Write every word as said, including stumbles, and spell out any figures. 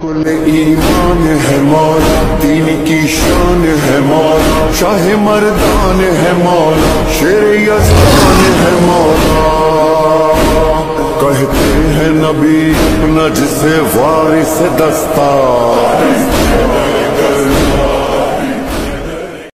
कुल ईमान है मौला, दीन की शान है मौला, शाह मर्दान है मौला, शेर यज़दान है मौला। कहते हैं नबी अपना जिसे वारिस दस्तार